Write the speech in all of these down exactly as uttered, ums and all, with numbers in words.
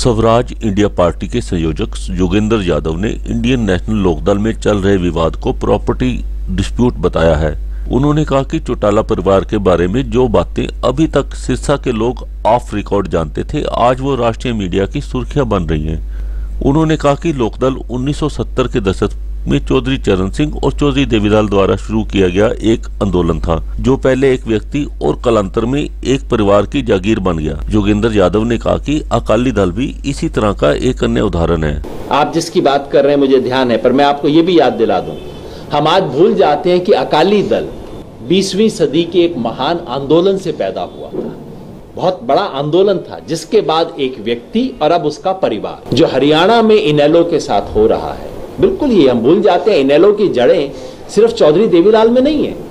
Swaraj India party के संयोजक योगिंदर यादव ने इंडियन नेशनल लोक दल में चल रहे विवाद को प्रॉपर्टी डिस्प्यूट बताया है। उन्होंने कहा कि चौटाला परिवार के बारे में जो बातें अभी तक सिरसा के लोग ऑफ रिकॉर्ड जानते थे, आज वो राष्ट्रीय मीडिया की सुर्खियां बन रही हैं। उन्होंने कहा कि लोक दल उन्नीस सौ सत्तर के दशक में चौधरी चरण सिंह और चौधरी देवी द्वारा शुरू किया गया एक आंदोलन था, जो पहले एक व्यक्ति और कालांतर में एक परिवार की जागीर बन गया। योगिंदर यादव ने कहा कि अकाली दल भी इसी तरह का एक अन्य उदाहरण है। आप जिसकी बात कर रहे हैं मुझे ध्यान है, पर मैं आपको ये भी याद दिला दूं, हम आज भूल जाते हैं कि अकाली दल बीसवीं सदी के एक महान आंदोलन से पैदा हुआ था। बहुत बड़ा आंदोलन था, जिसके बाद एक व्यक्ति और अब उसका परिवार, जो हरियाणा में इनेलो के साथ हो रहा है। बिल्कुल ये हम भूल जाते हैं, इनेलो की जड़ें सिर्फ चौधरी देवीलाल में नहीं है।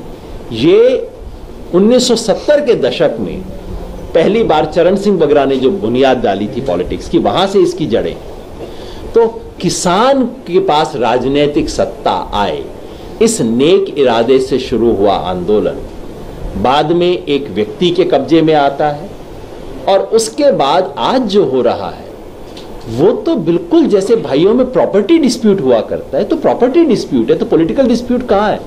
ये उन्नीस सौ सत्तर के दशक में पहली बार चरण सिंह वगैरह ने जो बुनियाद डाली थी पॉलिटिक्स की, वहां से इसकी जड़ें। तो किसान के पास राजनीतिक सत्ता आए, इस नेक इरादे से शुरू हुआ आंदोलन बाद में एक व्यक्ति के कब्जे में आता है, और उसके बाद आज जो हो रहा है वो तो बिल्कुल जैसे भाइयों में प्रॉपर्टी डिस्प्यूट हुआ करता है, तो प्रॉपर्टी डिस्प्यूट है, तो पॉलिटिकल डिस्प्यूट कहां है?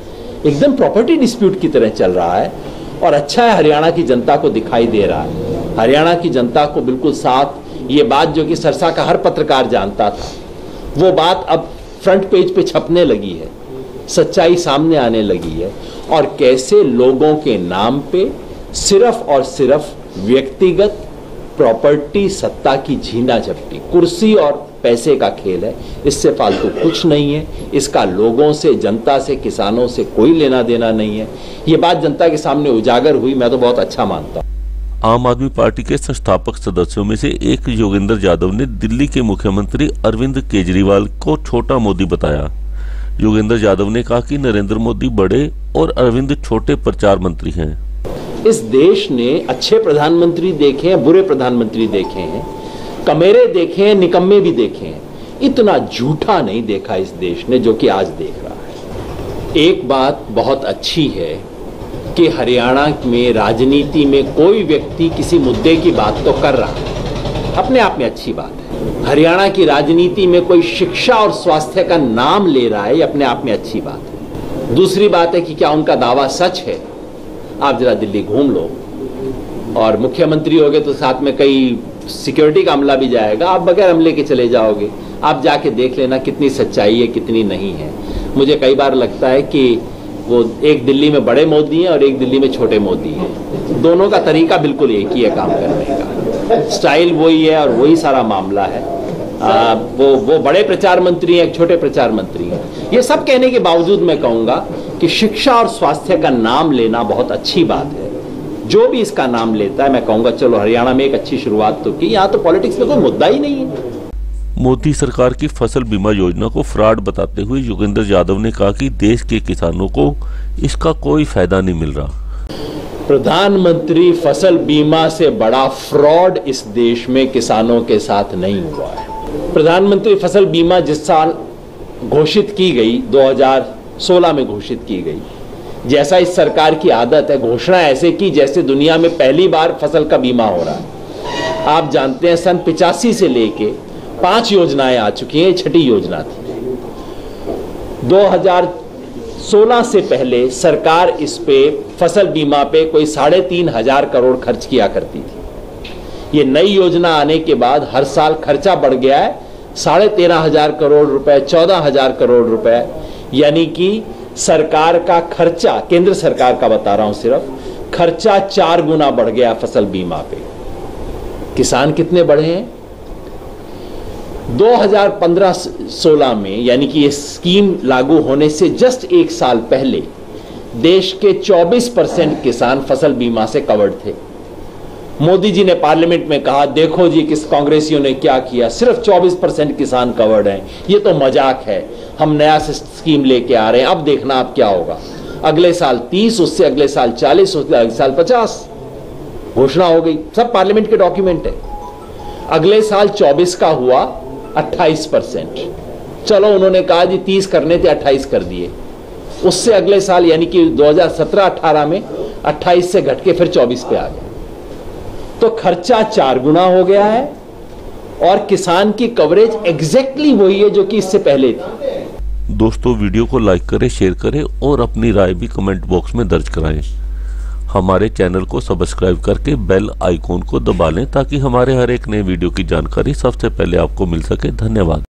एकदम प्रॉपर्टी डिस्प्यूट की तरह चल रहा है। और अच्छा है हरियाणा की जनता को दिखाई दे रहा है, हरियाणा की जनता को बिल्कुल साफ ये बात, जो कि सिरसा का हर पत्रकार जानता था, वो बात अब फ्रंट पेज पे छपने लगी है, सच्चाई सामने आने लगी है। और कैसे लोगों के नाम पे सिर्फ और सिर्फ व्यक्तिगत प्रॉपर्टी सत्ता की झीना झपटी, कुर्सी और पैसे का खेल है, इससे फालतू कुछ नहीं है। इसका लोगों से, जनता से, किसानों से कोई लेना देना नहीं है। ये बात जनता के सामने उजागर हुई, मैं तो बहुत अच्छा मानता हूं। आम आदमी पार्टी के संस्थापक सदस्यों में से एक योगिंदर यादव ने दिल्ली के मुख्यमंत्री अरविंद केजरीवाल को छोटा मोदी बताया। योगिंदर यादव ने कहा कि नरेंद्र मोदी बड़े और अरविंद छोटे प्रचार मंत्री हैं। इस देश ने अच्छे प्रधानमंत्री देखे हैं, बुरे प्रधानमंत्री देखे हैं, कमेरे देखे हैं, निकम्मे भी देखे हैं, इतना झूठा नहीं देखा इस देश ने जो कि आज देख रहा है। एक बात बहुत अच्छी है कि हरियाणा में राजनीति में कोई व्यक्ति किसी मुद्दे की बात तो कर रहा है, अपने आप में अच्छी बात है। हरियाणा की राजनीति में कोई शिक्षा और स्वास्थ्य का नाम ले रहा है, ये अपने आप में अच्छी बात है। दूसरी बात है कि क्या उनका दावा सच है? आप जरा दिल्ली घूम लो, और मुख्यमंत्री होगे तो साथ में कई सिक्योरिटी का अमला भी जाएगा, आप बगैर अमले के चले जाओगे। आप जाके देख लेना कितनी सच्चाई है, कितनी नहीं है। मुझे कई बार लगता है कि वो एक दिल्ली में बड़े मोदी हैं और एक दिल्ली में छोटे मोदी हैं, दोनों का तरीका बिल्कुल एक ही है काम करने का, स्टाइल वही है और वही सारा मामला है। आ, वो वो बड़े प्रचार मंत्री हैं, एक छोटे प्रचार मंत्री हैं। ये सब कहने के बावजूद मैं कहूंगा कि शिक्षा और स्वास्थ्य का नाम लेना बहुत अच्छी बात है। जो भी इसका नाम लेता है, मैं कहूंगा चलो हरियाणा में एक अच्छी शुरुआत तो की, यहाँ तो पॉलिटिक्स में कोई मुद्दा ही नहीं है। मोदी सरकार की फसल बीमा योजना को फ्रॉड बताते हुए योगिंदर यादव ने कहा कि देश के किसानों को इसका कोई फायदा नहीं मिल रहा। प्रधानमंत्री फसल बीमा से बड़ा फ्रॉड इस देश में किसानों के साथ नहीं हुआ है। प्रधानमंत्री फसल बीमा जिस साल घोषित की गई, दो हज़ार सोलह में घोषित की गई, जैसा इस सरकार की आदत है, घोषणा ऐसे की जैसे दुनिया में पहली बार फसल का बीमा हो रहा है। आप जानते हैं सन पिचासी से लेके पांच योजनाएं आ चुकी हैं, छठी योजना थी। दो हज़ार सोलह से पहले सरकार इस पे फसल बीमा पे कोई साढ़े तीन हजार करोड़ खर्च किया करती थी। ये नई योजना आने के बाद हर साल खर्चा बढ़ गया है, साढ़े तेरह हजार करोड़ रुपए, चौदह हजार करोड़ रुपए, यानी कि सरकार का खर्चा, केंद्र सरकार का बता रहा हूं, सिर्फ खर्चा चार गुना बढ़ गया फसल बीमा पे। किसान कितने बढ़े हैं? दो हज़ार पंद्रह सोलह में, यानी कि ये स्कीम लागू होने से जस्ट एक साल पहले, देश के चौबीस परसेंट किसान फसल बीमा से कवर्ड थे। मोदी जी ने पार्लियामेंट में कहा, देखो जी किस कांग्रेसियों ने क्या किया, सिर्फ चौबीस परसेंट किसान कवर्ड हैं, ये तो मजाक है, हम नया स्कीम लेके आ रहे हैं, अब देखना अब क्या होगा। अगले साल तीस, उससे अगले साल चालीस, उससे अगले साल पचास, घोषणा हो गई, सब पार्लियामेंट के डॉक्यूमेंट है। अगले साल चौबीस का हुआ अट्ठाईस परसेंट, चलो उन्होंने कहा जी तीस करने थे, अट्ठाईस कर दिए। उससे अगले साल यानी कि दो हज़ार सत्रह अठारह में अट्ठाईस से घट के फिर चौबीस पे आ गए। तो खर्चा चार गुना हो गया है और किसान की कवरेज एग्जैक्टली वही है जो कि इससे पहले थी। दोस्तों, वीडियो को लाइक करें, शेयर करें और अपनी राय भी कमेंट बॉक्स में दर्ज कराएं। हमारे चैनल को सब्सक्राइब करके बेल आइकॉन को दबा लें ताकि हमारे हर एक नए वीडियो की जानकारी सबसे पहले आपको मिल सके। धन्यवाद।